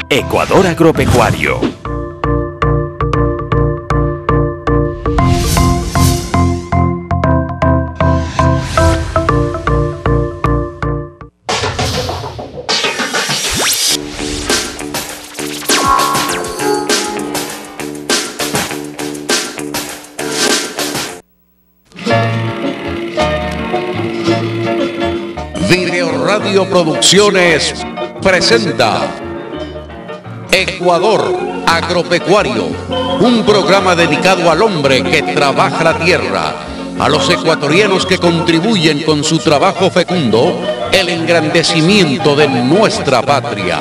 Ecuador Agropecuario. Video Radio Producciones presenta Ecuador Agropecuario, un programa dedicado al hombre que trabaja la tierra, a los ecuatorianos que contribuyen con su trabajo fecundo el engrandecimiento de nuestra patria.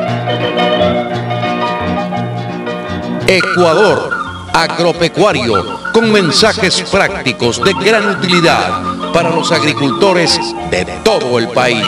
Ecuador Agropecuario, con mensajes prácticos de gran utilidad para los agricultores de todo el país.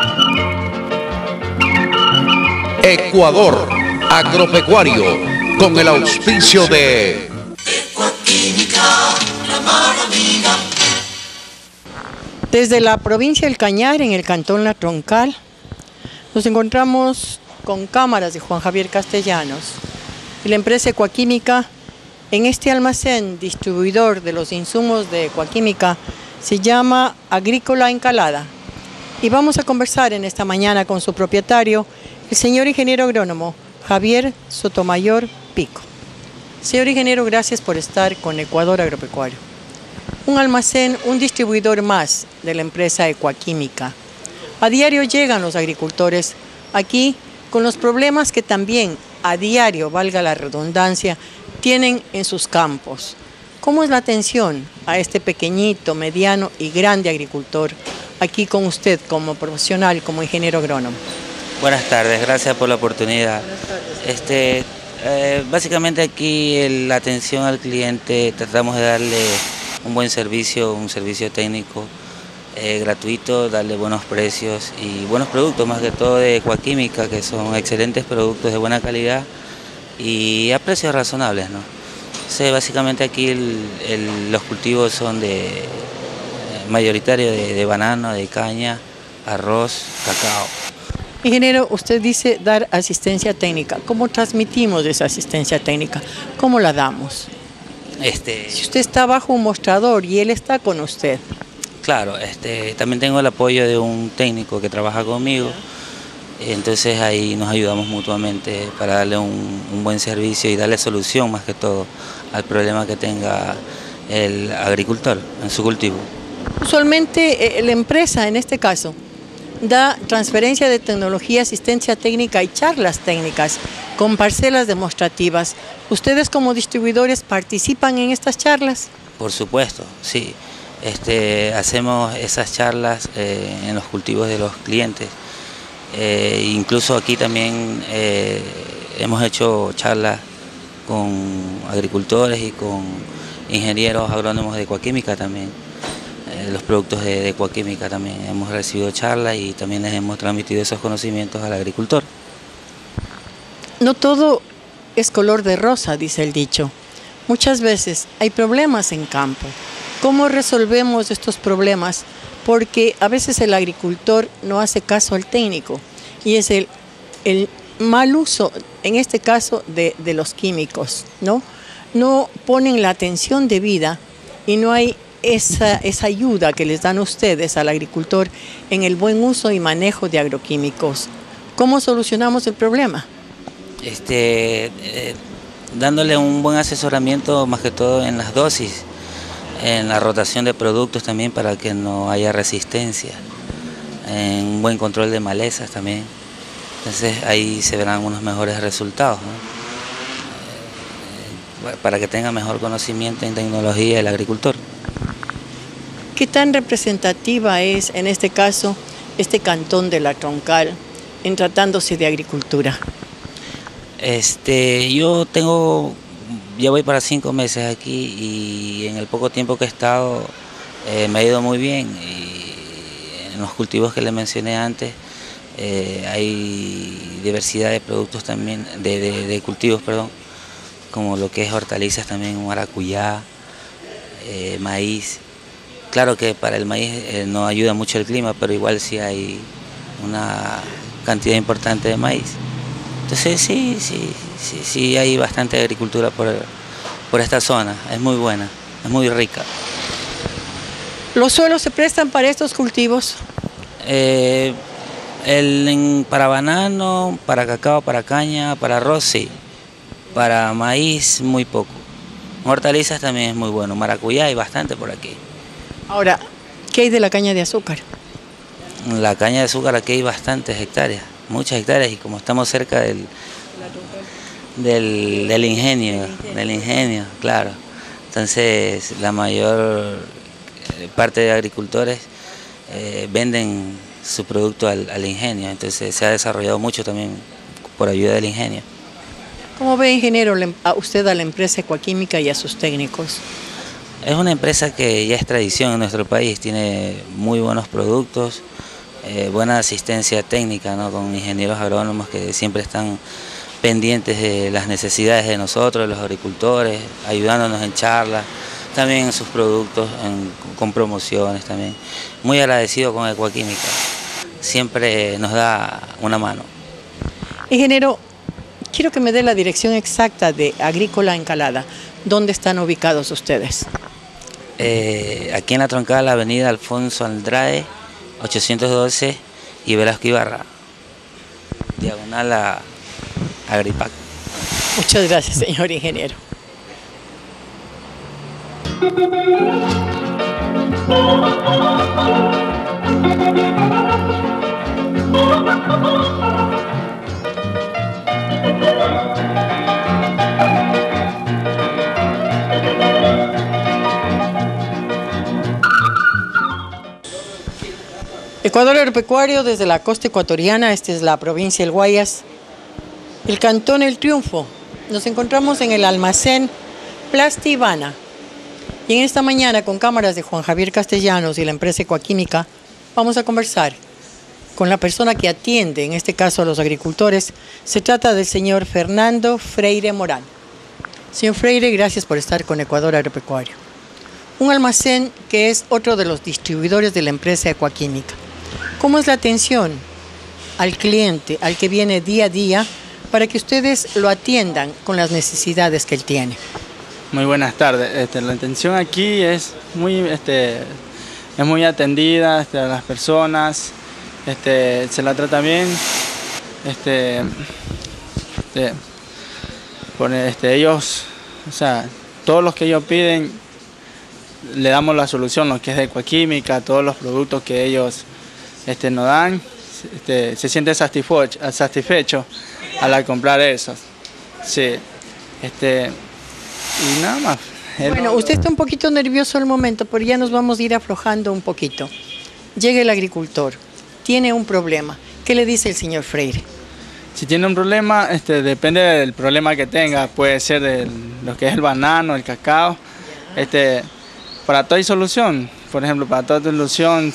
Ecuador Agropecuario, con el auspicio de Ecuaquímica, la mano amiga. Desde la provincia del Cañar, en el cantón La Troncal, nos encontramos con cámaras de Juan Javier Castellanos y la empresa Ecuaquímica. En este almacén distribuidor de los insumos de Ecuaquímica se llama Agrícola Encalada, y vamos a conversar en esta mañana con su propietario, el señor ingeniero agrónomo Javier Sotomayor Pico. Señor ingeniero, gracias por estar con Ecuador Agropecuario. Un almacén, un distribuidor más de la empresa Ecuaquímica. A diario llegan los agricultores aquí con los problemas que también a diario, valga la redundancia, tienen en sus campos. ¿Cómo es la atención a este pequeñito, mediano y grande agricultor aquí con usted como profesional, como ingeniero agrónomo? Buenas tardes, gracias por la oportunidad. Básicamente aquí la atención al cliente, tratamos de darle un buen servicio, un servicio técnico gratuito, darle buenos precios y buenos productos, más que todo de Ecuaquímica, que son excelentes productos de buena calidad y a precios razonables, ¿no? Básicamente aquí los cultivos son mayoritarios de banano, de caña, arroz, cacao. Ingeniero, usted dice dar asistencia técnica. ¿Cómo transmitimos esa asistencia técnica? ¿Cómo la damos? Si usted está bajo un mostrador y él está con usted. Claro, también tengo el apoyo de un técnico que trabaja conmigo, entonces ahí nos ayudamos mutuamente para darle un buen servicio y darle solución más que todo al problema que tenga el agricultor en su cultivo. Usualmente la empresa, en este caso, da transferencia de tecnología, asistencia técnica y charlas técnicas con parcelas demostrativas. ¿Ustedes como distribuidores participan en estas charlas? Por supuesto, sí. Hacemos esas charlas en los cultivos de los clientes. Incluso aquí también hemos hecho charlas con agricultores y con ingenieros agrónomos de Ecuaquímica también. Los productos de Ecuaquímica también hemos recibido charlas y también les hemos transmitido esos conocimientos al agricultor. No todo es color de rosa, dice el dicho. Muchas veces hay problemas en campo. ¿Cómo resolvemos estos problemas? Porque a veces el agricultor no hace caso al técnico y es el mal uso, en este caso, de los químicos, ¿no? No ponen la atención debida y no hay esa ayuda que les dan ustedes al agricultor en el buen uso y manejo de agroquímicos. ¿Cómo solucionamos el problema? Dándole un buen asesoramiento, más que todo en las dosis, en la rotación de productos también para que no haya resistencia, en un buen control de malezas también. Entonces ahí se verán unos mejores resultados, ¿no? Para que tenga mejor conocimiento en tecnología el agricultor. ¿Qué tan representativa es, en este caso, este cantón de La Troncal en tratándose de agricultura? Ya voy para 5 meses aquí y en el poco tiempo que he estado me ha ido muy bien. Y en los cultivos que le mencioné antes hay diversidad de productos también, de cultivos, perdón, como lo que es hortalizas también, maracuyá, maíz. Claro que para el maíz no ayuda mucho el clima, pero igual sí hay una cantidad importante de maíz. Entonces sí hay bastante agricultura por esta zona, es muy buena, es muy rica. ¿Los suelos se prestan para estos cultivos? Para banano, para cacao, para caña, para arroz sí, para maíz muy poco. Hortalizas también es muy bueno, maracuyá hay bastante por aquí. Ahora, ¿qué hay de la caña de azúcar? La caña de azúcar aquí hay bastantes hectáreas, muchas hectáreas, y como estamos cerca del ingenio, claro. Entonces la mayor parte de agricultores venden su producto al ingenio, entonces se ha desarrollado mucho también por ayuda del ingenio. ¿Cómo ve, ingeniero, a usted a la empresa Ecuaquímica y a sus técnicos? Es una empresa que ya es tradición en nuestro país, tiene muy buenos productos, buena asistencia técnica, ¿no? Con ingenieros agrónomos que siempre están pendientes de las necesidades de nosotros, los agricultores, ayudándonos en charlas, también en sus productos, con promociones también. Muy agradecido con Ecuaquímica, siempre nos da una mano. Ingeniero, quiero que me dé la dirección exacta de Agrícola Encalada. ¿Dónde están ubicados ustedes? Aquí en la Troncal, avenida Alfonso Andrade, 812 y Velasco Ibarra, diagonal a Agripac. Muchas gracias, señor ingeniero. Ecuador Agropecuario desde la costa ecuatoriana, esta es la provincia del Guayas, el cantón El Triunfo. Nos encontramos en el almacén Plastivana y en esta mañana con cámaras de Juan Javier Castellanos y la empresa Ecuaquímica vamos a conversar con la persona que atiende, en este caso a los agricultores. Se trata del señor Fernando Freire Morán. Señor Freire, gracias por estar con Ecuador Agropecuario. Un almacén que es otro de los distribuidores de la empresa Ecuaquímica. ¿Cómo es la atención al cliente, al que viene día a día, para que ustedes lo atiendan con las necesidades que él tiene? Muy buenas tardes. La atención aquí es muy atendida a las personas. Se la trata bien. Ellos, o sea, todos los que ellos piden, le damos la solución, lo que es de Ecuaquímica, todos los productos que ellos nos dan, se siente satisfecho al comprar esos. Sí. Y nada más. Bueno, usted está un poquito nervioso al momento, pero ya nos vamos a ir aflojando un poquito. Llega el agricultor, tiene un problema. ¿Qué le dice el señor Freire? Si tiene un problema, depende del problema que tenga. Puede ser de lo que es el banano, el cacao. Para todo hay solución. Por ejemplo, para toda solución,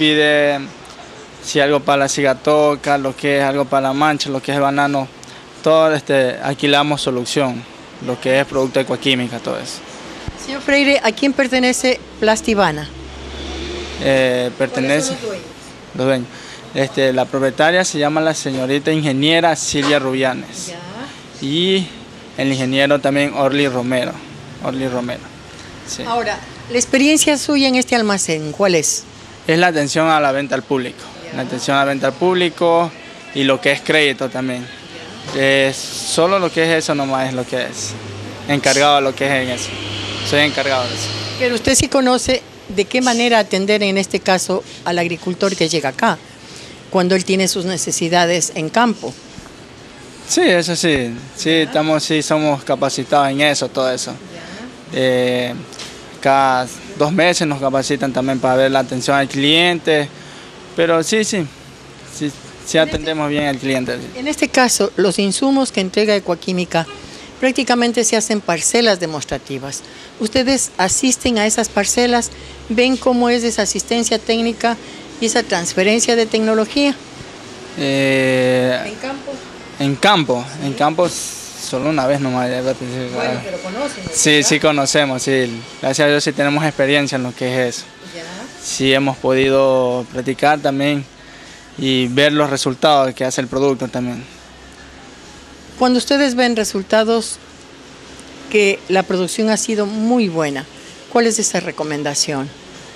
si algo para la cigatoca, lo que es algo para la mancha, lo que es el banano, todo aquí le damos solución. Lo que es producto de Ecuaquímica, todo eso. Señor Freire, ¿a quién pertenece Plastivana? Pertenece los dueños. La propietaria se llama la señorita ingeniera Silvia Rubianes. Ya. Y el ingeniero también Orly Romero. Sí. Ahora, la experiencia suya en este almacén, ¿cuál es? Es la atención a la venta al público. Ya. La atención a la venta al público y lo que es crédito también. Solo lo que es eso nomás es lo que es. Encargado de lo que es en eso. Soy encargado de eso. Pero usted sí conoce de qué manera atender en este caso al agricultor que llega acá, cuando él tiene sus necesidades en campo. Sí, eso sí. Sí, somos capacitados en eso, todo eso. Cada 2 meses nos capacitan también para ver la atención al cliente. Pero sí atendemos bien al cliente. En este caso, los insumos que entrega Ecuaquímica prácticamente se hacen parcelas demostrativas. ¿Ustedes asisten a esas parcelas? ¿Ven cómo es esa asistencia técnica y esa transferencia de tecnología? ¿En campo? En campo solo una vez nomás. Bueno, pero conocen. Sí conocemos, sí. Gracias a Dios sí tenemos experiencia en lo que es eso. ¿Ya? Sí hemos podido practicar también y ver los resultados que hace el producto también. Cuando ustedes ven resultados que la producción ha sido muy buena, ¿cuál es esa recomendación?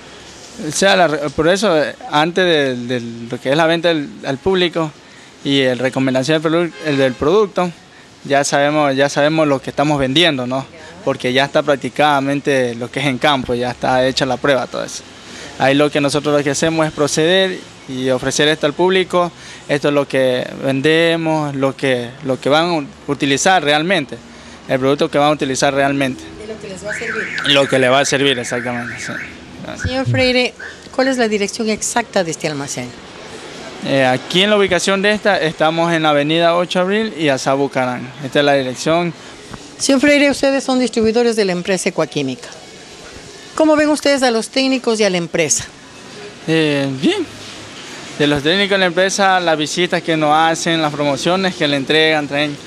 O sea, por eso, antes de lo que es la venta al público y la recomendación del producto, ya sabemos lo que estamos vendiendo, ¿no? Porque ya está prácticamente lo que es en campo, ya está hecha la prueba, todo eso. Ahí lo que nosotros hacemos es proceder y ofrecer esto al público. Esto es lo que vendemos, lo que van a utilizar realmente, el producto que van a utilizar realmente. ¿Y lo que les va a servir? Lo que le va a servir, exactamente. Sí. Señor Freire, ¿cuál es la dirección exacta de este almacén? Aquí en la ubicación de esta, estamos en la avenida 8 de Abril y Azabucarán. Esta es la dirección. Señor Freire, ustedes son distribuidores de la empresa Ecuaquímica. ¿Cómo ven ustedes a los técnicos y a la empresa? Bien. De los técnicos de la empresa, las visitas que nos hacen, las promociones que le entregan,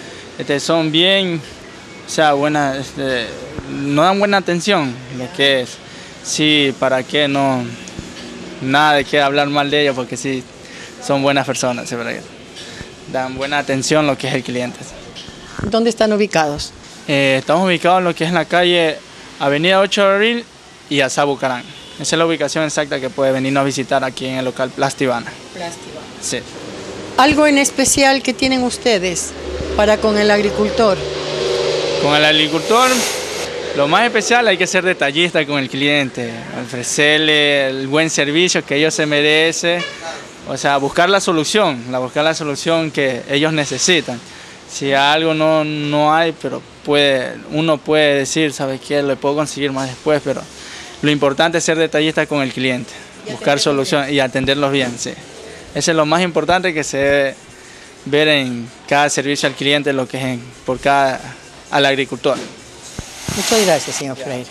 son bien, o sea, buenas, nos dan buena atención, lo que es. Sí, para qué no, nada de qué hablar mal de ellos, porque sí, son buenas personas, ¿sí? Dan buena atención a lo que es el cliente. ¿Dónde están ubicados? Estamos ubicados en lo que es la calle Avenida 8 de Abril y Azabucarán. Esa es la ubicación exacta que puede venirnos a visitar aquí en el local Plastivana. Plastivana. Sí. ¿Algo en especial que tienen ustedes para con el agricultor? Con el agricultor, lo más especial, hay que ser detallista con el cliente, ofrecerle el buen servicio que ellos se merecen, o sea, buscar la solución que ellos necesitan. Si algo no hay, pero uno puede decir, ¿sabes qué? Le puedo conseguir más después, pero lo importante es ser detallista con el cliente, buscar soluciones y atenderlos bien, sí. Eso es lo más importante que se debe ver en cada servicio al cliente, lo que es al agricultor. Muchas gracias, señor Freire.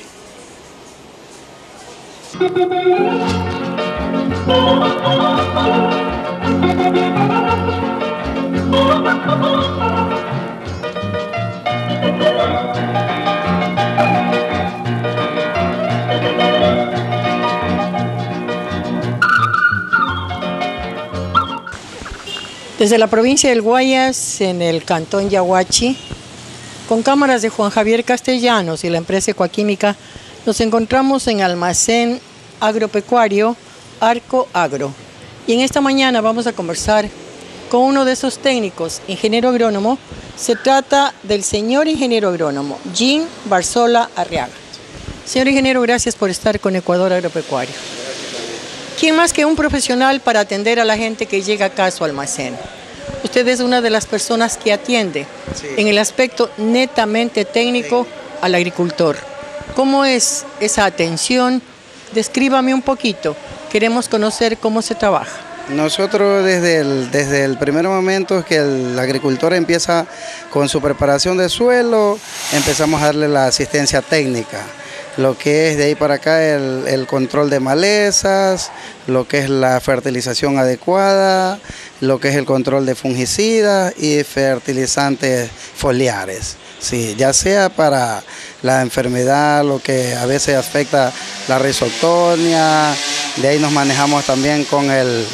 Desde la provincia del Guayas, en el cantón Yaguachi, con cámaras de Juan Javier Castellanos y la empresa Ecuaquímica, nos encontramos en almacén agropecuario Arco Agro. Y en esta mañana vamos a conversar con uno de esos técnicos, ingeniero agrónomo. Se trata del señor ingeniero agrónomo, Jean Barzola Arriaga. Señor ingeniero, gracias por estar con Ecuador Agropecuario. ¿Quién más que un profesional para atender a la gente que llega acá a su almacén? Usted es una de las personas que atiende en el aspecto netamente técnico al agricultor. ¿Cómo es esa atención? Descríbame un poquito. Queremos conocer cómo se trabaja. Nosotros desde el primer momento que el agricultor empieza con su preparación de suelo, empezamos a darle la asistencia técnica. Lo que es de ahí para acá el control de malezas, lo que es la fertilización adecuada, lo que es el control de fungicidas y fertilizantes foliares. Sí, ya sea para la enfermedad, lo que a veces afecta la rhizoctonia, de ahí nos manejamos también con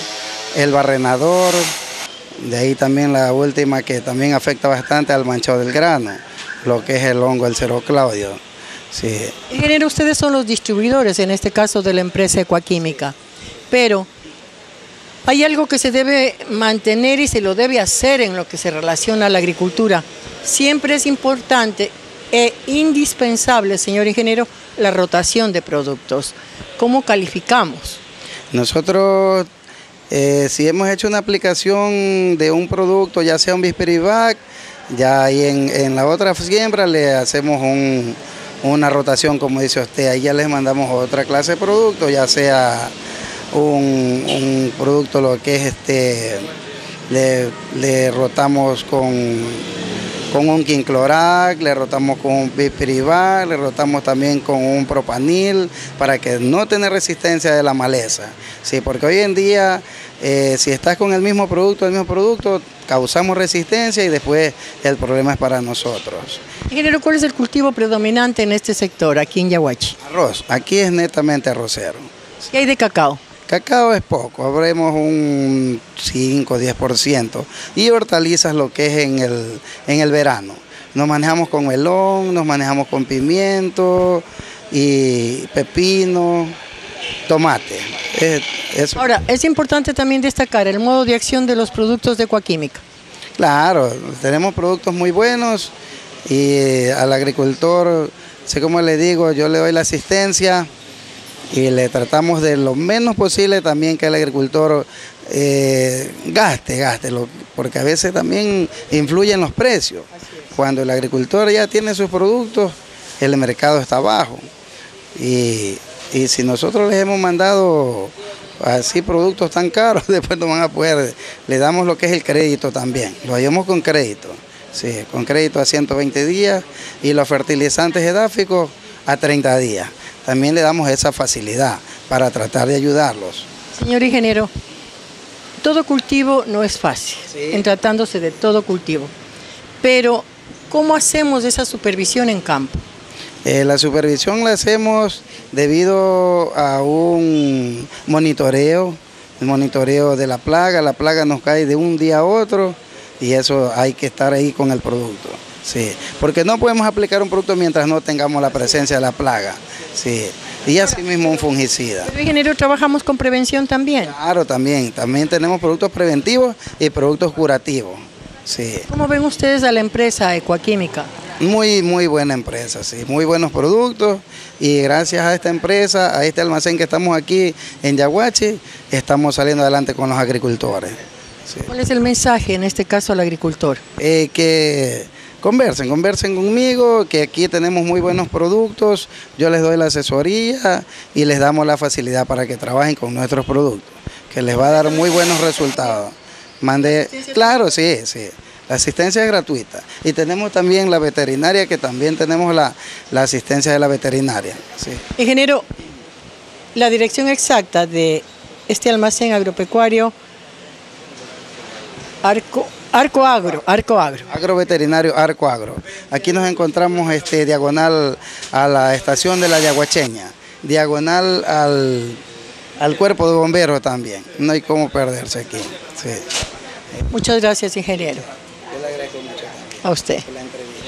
el barrenador, de ahí también la última que también afecta bastante al manchado del grano, lo que es el hongo, el Cero Claudio. Sí. Ingeniero, ustedes son los distribuidores, en este caso de la empresa Ecuaquímica, pero hay algo que se debe mantener y se lo debe hacer en lo que se relaciona a la agricultura. Siempre es importante e indispensable, señor ingeniero, la rotación de productos. ¿Cómo calificamos? Nosotros, si hemos hecho una aplicación de un producto, ya sea un Visperivac, ya ahí en la otra siembra le hacemos una rotación, como dice usted, ahí ya les mandamos otra clase de producto, ya sea un producto, lo que es le rotamos con un quinclorac, le rotamos con un Visperivac, le rotamos también con un propanil para que no tenga resistencia de la maleza. Sí, porque hoy en día si estás con el mismo producto, causamos resistencia y después el problema es para nosotros. Ingeniero, ¿cuál es el cultivo predominante en este sector, aquí en Yaguachi? Arroz, aquí es netamente arrocero. ¿Qué hay de cacao? Cacao es poco, habremos un 5-10%. Y hortalizas lo que es en el verano. Nos manejamos con melón, nos manejamos con pimiento y pepino, tomate. Eso. Ahora, es importante también destacar el modo de acción de los productos de Ecuaquímica. Claro, tenemos productos muy buenos y al agricultor, sé como le digo, yo le doy la asistencia y le tratamos de lo menos posible también que el agricultor gaste, porque a veces también influyen los precios. Cuando el agricultor ya tiene sus productos, el mercado está bajo. Y si nosotros les hemos mandado así productos tan caros, después no van a poder, le damos lo que es el crédito también, lo hallamos con crédito, sí, con crédito a 120 días y los fertilizantes edáficos a 30 días. También le damos esa facilidad para tratar de ayudarlos. Señor ingeniero, todo cultivo no es fácil, Sí. en tratándose de todo cultivo, pero ¿cómo hacemos esa supervisión en campo? La supervisión la hacemos debido a un monitoreo, el monitoreo de la plaga nos cae de un día a otro y eso hay que estar ahí con el producto, sí, porque no podemos aplicar un producto mientras no tengamos la presencia de la plaga, sí, y así mismo un fungicida. Pero ingeniero, trabajamos con prevención también. Claro, también tenemos productos preventivos y productos curativos, sí. ¿Cómo ven ustedes a la empresa Ecuaquímica? Muy buena empresa, sí, muy buenos productos y gracias a esta empresa, a este almacén que estamos aquí en Yaguachi, estamos saliendo adelante con los agricultores. Sí. ¿Cuál es el mensaje en este caso al agricultor? Que conversen conmigo, que aquí tenemos muy buenos productos, yo les doy la asesoría y les damos la facilidad para que trabajen con nuestros productos, que les va a dar muy buenos resultados. Claro, sí. La asistencia es gratuita y tenemos también la veterinaria, que también tenemos la asistencia de la veterinaria. Sí. Ingeniero, la dirección exacta de este almacén agropecuario, Arco Agro. Agroveterinario Arco Agro. Aquí nos encontramos diagonal a la estación de la Yaguacheña, diagonal al cuerpo de bomberos también. No hay cómo perderse aquí. Sí. Muchas gracias, ingeniero. Yo le agradezco mucho. A usted. Por la entrevista.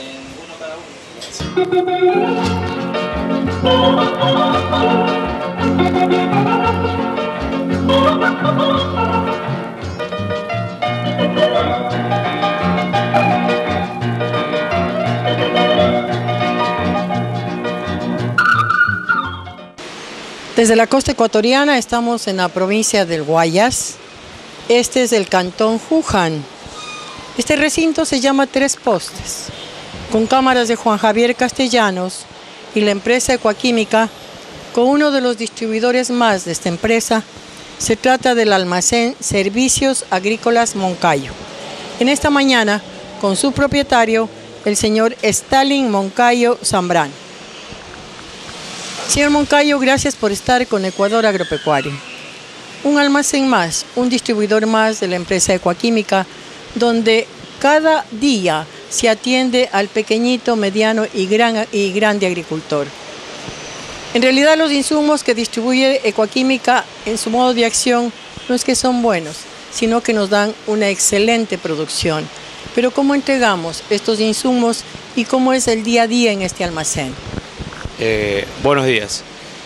Desde la costa ecuatoriana estamos en la provincia del Guayas. Este es el cantón Juján. Este recinto se llama Tres Postes, con cámaras de Juan Javier Castellanos y la empresa Ecuaquímica, con uno de los distribuidores más de esta empresa. Se trata del almacén Servicios Agrícolas Moncayo. En esta mañana, con su propietario, el señor Stalin Moncayo Zambrano. Señor Moncayo, gracias por estar con Ecuador Agropecuario. Un almacén más, un distribuidor más de la empresa Ecuaquímica, donde cada día se atiende al pequeñito, mediano y grande agricultor. En realidad los insumos que distribuye Ecuaquímica en su modo de acción no es que son buenos, sino que nos dan una excelente producción. Pero ¿cómo entregamos estos insumos y cómo es el día a día en este almacén? Buenos días.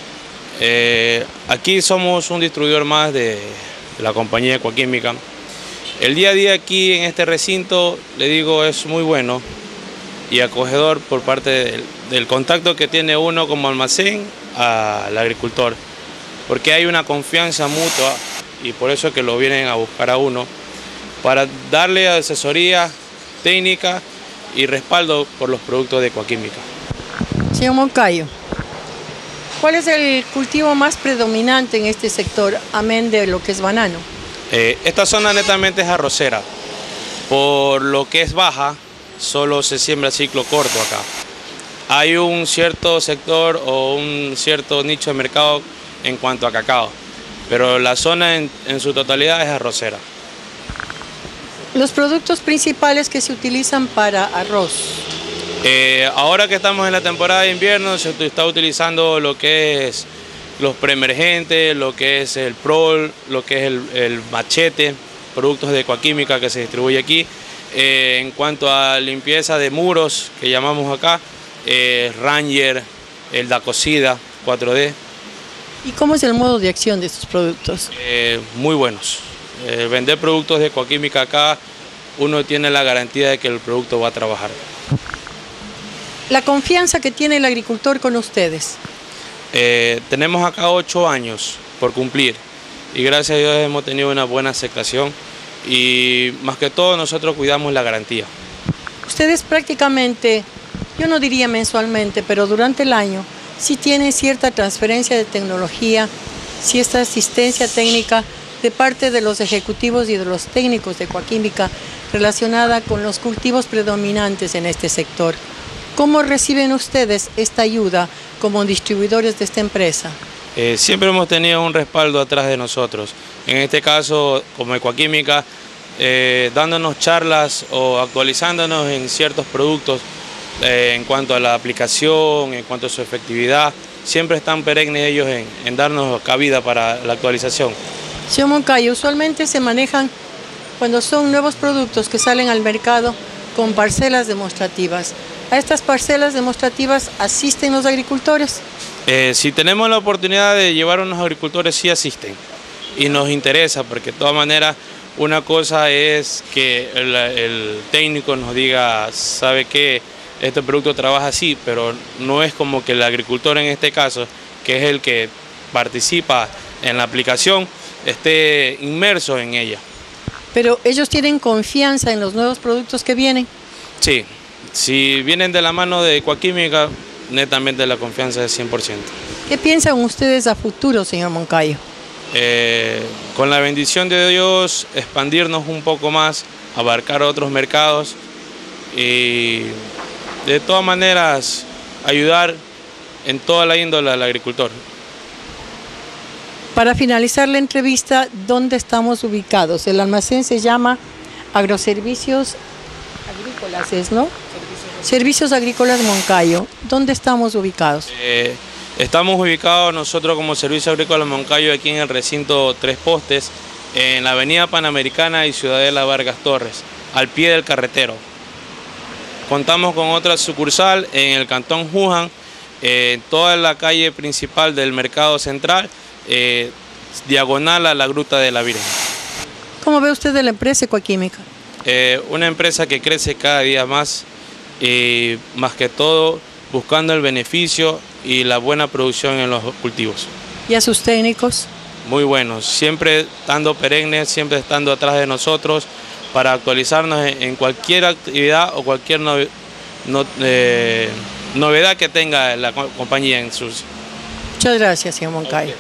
Aquí somos un distribuidor más de la compañía Ecuaquímica. El día a día aquí en este recinto, le digo, es muy bueno y acogedor por parte del contacto que tiene uno como almacén al agricultor, porque hay una confianza mutua y por eso es que lo vienen a buscar a uno para darle asesoría técnica y respaldo por los productos de Ecuaquímica. Señor Moncayo, ¿cuál es el cultivo más predominante en este sector, amén de lo que es banano? Esta zona netamente es arrocera, por lo que es baja, solo se siembra ciclo corto acá. Hay un cierto sector o un cierto nicho de mercado en cuanto a cacao, pero la zona en su totalidad es arrocera. Los productos principales que se utilizan para arroz. Ahora que estamos en la temporada de invierno se está utilizando lo que es los preemergentes, lo que es el PROL, lo que es el machete, productos de Ecuaquímica que se distribuye aquí. En cuanto a limpieza de muros, que llamamos acá, Ranger, el Dacocida 4D. ¿Y cómo es el modo de acción de estos productos? Muy buenos. Vender productos de Ecuaquímica acá, uno tiene la garantía de que el producto va a trabajar. La confianza que tiene el agricultor con ustedes. Tenemos acá 8 años por cumplir y gracias a Dios hemos tenido una buena aceptación y más que todo nosotros cuidamos la garantía. Ustedes prácticamente, yo no diría mensualmente, pero durante el año, sí tienen cierta transferencia de tecnología, cierta asistencia técnica de parte de los ejecutivos y de los técnicos de Ecuaquímica relacionada con los cultivos predominantes en este sector. ¿Cómo reciben ustedes esta ayuda como distribuidores de esta empresa? Siempre hemos tenido un respaldo atrás de nosotros. En este caso, como Ecuaquímica, dándonos charlas o actualizándonos en ciertos productos en cuanto a la aplicación, en cuanto a su efectividad. Siempre están perennes ellos en darnos cabida para la actualización. Señor Moncayo, usualmente se manejan cuando son nuevos productos que salen al mercado con parcelas demostrativas. ¿A estas parcelas demostrativas asisten los agricultores? Si tenemos la oportunidad de llevar a unos agricultores, sí asisten y nos interesa porque de todas maneras una cosa es que el técnico nos diga, sabe que este producto trabaja así, pero no es como que el agricultor en este caso, que es el que participa en la aplicación, esté inmerso en ella. Pero ellos tienen confianza en los nuevos productos que vienen. Sí, si vienen de la mano de Ecuaquímica, netamente la confianza es 100%. ¿Qué piensan ustedes a futuro, señor Moncayo? Con la bendición de Dios, expandirnos un poco más, abarcar otros mercados y de todas maneras ayudar en toda la índole al agricultor. Para finalizar la entrevista, ¿dónde estamos ubicados? El almacén se llama Agroservicios Agrícolas, ¿no? Servicios Agrícolas Moncayo. ¿Dónde estamos ubicados? Estamos ubicados nosotros como Servicio Agrícola Moncayo aquí en el recinto Tres Postes, en la avenida Panamericana y Ciudadela Vargas Torres, al pie del carretero. Contamos con otra sucursal en el cantón Juján, en toda la calle principal del Mercado Central, diagonal a la Gruta de la Virgen. ¿Cómo ve usted de la empresa Ecuaquímica? Una empresa que crece cada día más y más que todo buscando el beneficio y la buena producción en los cultivos. ¿Y a sus técnicos? Muy buenos, siempre estando perennes, siempre estando atrás de nosotros para actualizarnos en cualquier actividad o cualquier novedad que tenga la compañía en sus... Muchas gracias, señor Moncayo.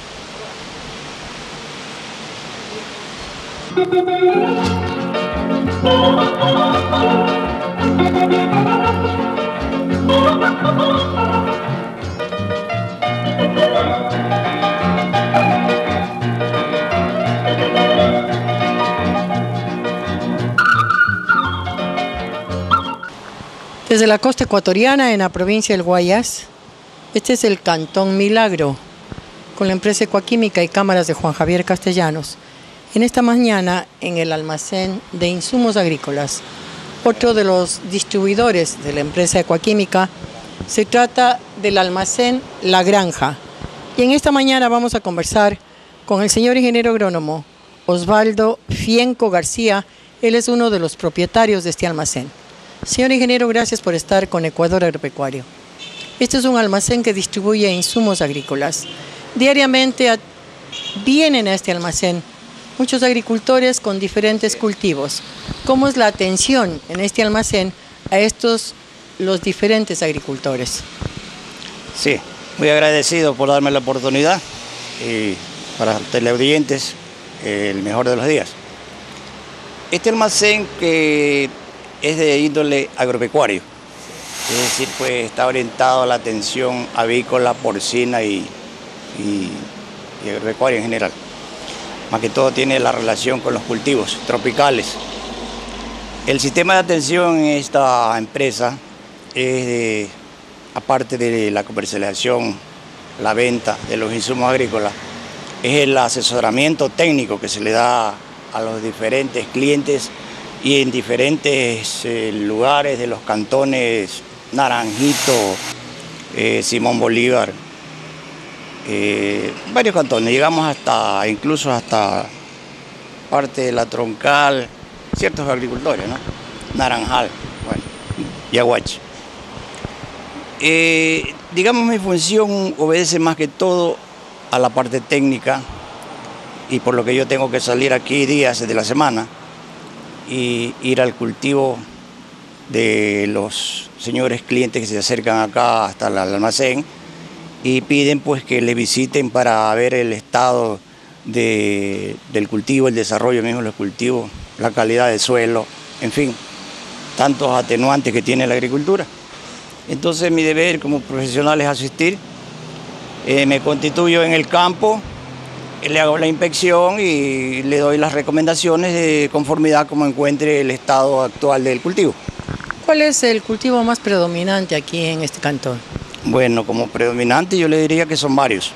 Desde la costa ecuatoriana, en la provincia del Guayas, este es el Cantón Milagro, con la empresa Ecuaquímica y cámaras de Juan Javier Castellanos. En esta mañana, en el almacén de insumos agrícolas, otro de los distribuidores de la empresa Ecuaquímica, se trata del almacén La Granja. Y en esta mañana vamos a conversar con el señor ingeniero agrónomo Osvaldo Fienco García. Él es uno de los propietarios de este almacén. Señor ingeniero, gracias por estar con Ecuador Agropecuario. Este es un almacén que distribuye insumos agrícolas. Diariamente vienen a este almacén muchos agricultores con diferentes cultivos. ¿Cómo es la atención en este almacén a los diferentes agricultores? Sí, muy agradecido por darme la oportunidad y para teleaudientes el mejor de los días. Este almacén que es de índole agropecuario, es decir, pues está orientado a la atención avícola, porcina y agropecuaria en general. Más que todo tiene la relación con los cultivos tropicales. El sistema de atención en esta empresa es aparte de la comercialización la venta de los insumos agrícolas, es el asesoramiento técnico que se le da a los diferentes clientes y en diferentes lugares de los cantones Naranjito, Simón Bolívar, varios cantones, llegamos incluso hasta parte de la Troncal, ciertos agricultores, ¿no? Naranjal, bueno, Yaguachi. Digamos, mi función obedece más que todo a la parte técnica y por lo que yo tengo que salir aquí días de la semana y ir al cultivo de los señores clientes que se acercan acá hasta el almacén y piden pues que le visiten para ver el estado del cultivo, el desarrollo mismo de los cultivos, la calidad del suelo, en fin, tantos atenuantes que tiene la agricultura. Entonces mi deber como profesional es asistir, me constituyo en el campo, le hago la inspección y le doy las recomendaciones de conformidad como encuentre el estado actual del cultivo. ¿Cuál es el cultivo más predominante aquí en este cantón? Bueno, como predominante yo le diría que son varios.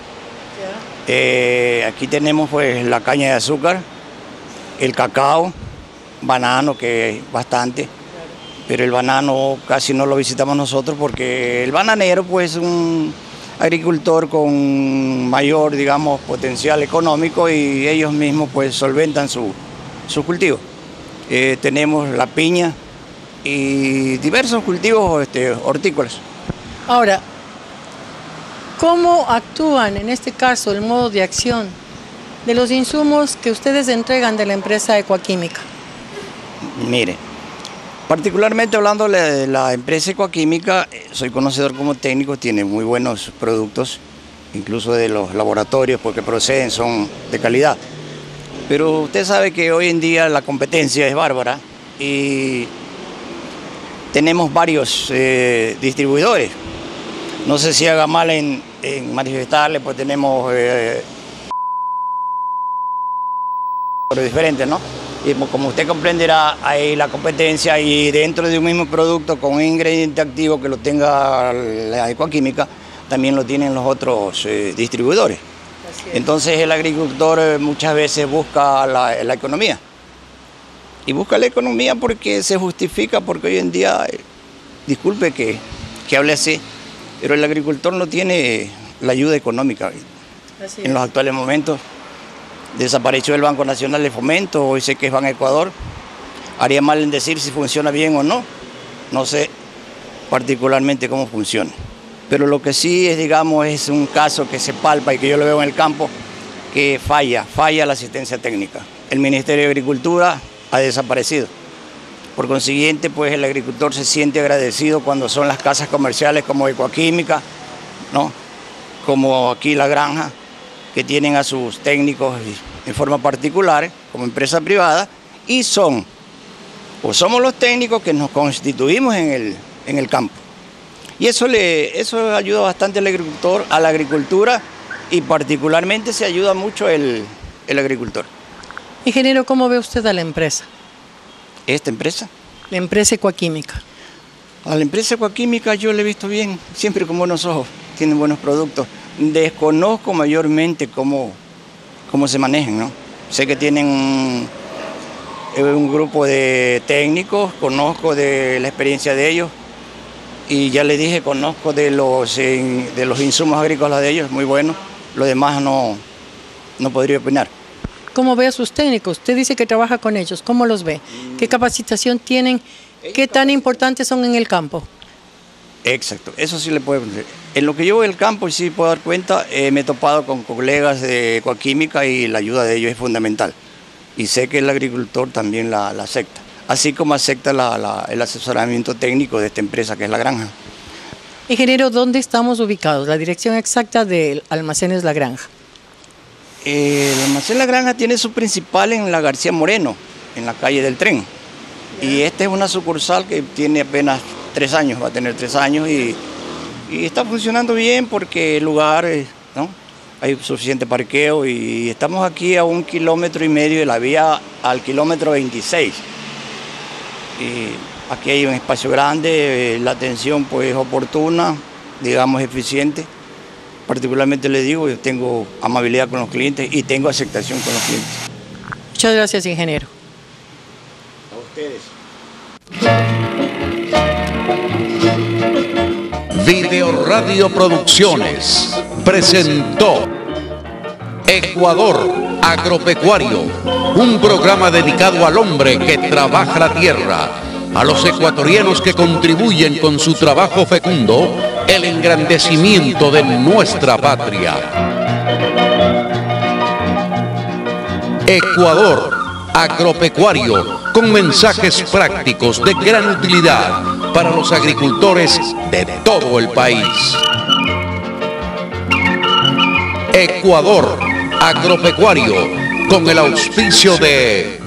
Aquí tenemos pues la caña de azúcar, el cacao, banano, que es bastante, pero el banano casi no lo visitamos nosotros porque el bananero pues es un agricultor con mayor, digamos, potencial económico y ellos mismos pues solventan su cultivo. Tenemos la piña y diversos cultivos hortícolas. Ahora, ¿cómo actúan en este caso el modo de acción de los insumos que ustedes entregan de la empresa Ecuaquímica? Mire, particularmente hablando de la empresa Ecuaquímica, soy conocedor como técnico, tiene muy buenos productos, incluso de los laboratorios porque proceden, son de calidad. Pero usted sabe que hoy en día la competencia es bárbara y tenemos varios distribuidores. No sé si haga mal en manifestarle, pues tenemos diferentes, ¿no? Y como usted comprenderá, hay la competencia y dentro de un mismo producto con un ingrediente activo que lo tenga la Ecuaquímica, también lo tienen los otros distribuidores. Entonces el agricultor muchas veces busca la economía. Y busca la economía porque se justifica, porque hoy en día, disculpe que hable así, pero el agricultor no tiene la ayuda económica. En los actuales momentos desapareció el Banco Nacional de Fomento, hoy sé que es Ban Ecuador. Haría mal en decir si funciona bien o no, no sé particularmente cómo funciona. Pero lo que sí es, digamos, es un caso que se palpa y que yo lo veo en el campo, que falla la asistencia técnica. El Ministerio de Agricultura ha desaparecido. Por consiguiente, pues el agricultor se siente agradecido cuando son las casas comerciales como Ecuaquímica, ¿no? Como aquí La Granja, que tienen a sus técnicos en forma particular, como empresa privada, y somos los técnicos que nos constituimos en el campo. Y eso ayuda bastante al agricultor, a la agricultura, y particularmente se ayuda mucho el agricultor. Ingeniero, ¿cómo ve usted a la empresa? ¿Esta empresa? La empresa Ecuaquímica. A la empresa Ecuaquímica yo la he visto bien, siempre con buenos ojos, tienen buenos productos. Desconozco mayormente cómo se manejan, ¿no? Sé que tienen un grupo de técnicos, conozco de la experiencia de ellos y ya les dije, conozco de los insumos agrícolas de ellos, muy buenos. Lo demás no podría opinar. ¿Cómo ve a sus técnicos? Usted dice que trabaja con ellos, ¿cómo los ve? ¿Qué capacitación tienen? ¿Qué tan importantes son en el campo? Exacto, eso sí le puedo decir. En lo que yo veo el campo y sí puedo dar cuenta, me he topado con colegas de Ecuaquímica y la ayuda de ellos es fundamental. Y sé que el agricultor también la acepta, así como acepta el asesoramiento técnico de esta empresa que es La Granja. Ingeniero, ¿dónde estamos ubicados? La dirección exacta del Almacenes La Granja. El Almacén La Granja tiene su principal en la García Moreno, en la calle del Tren. Y esta es una sucursal que tiene apenas 3 años, va a tener 3 años y está funcionando bien porque el lugar, ¿no? Hay suficiente parqueo y estamos aquí a 1,5 kilómetros de la vía al kilómetro 26. Y aquí hay un espacio grande, la atención pues oportuna, digamos eficiente. particularmente les digo, yo tengo amabilidad con los clientes y tengo aceptación con los clientes. Muchas gracias, ingeniero. A ustedes. Video Radio Producciones presentó Ecuador Agropecuario, un programa dedicado al hombre que trabaja la tierra, a los ecuatorianos que contribuyen con su trabajo fecundo el engrandecimiento de nuestra patria. Ecuador Agropecuario, con mensajes prácticos de gran utilidad para los agricultores de todo el país. Ecuador Agropecuario, con el auspicio de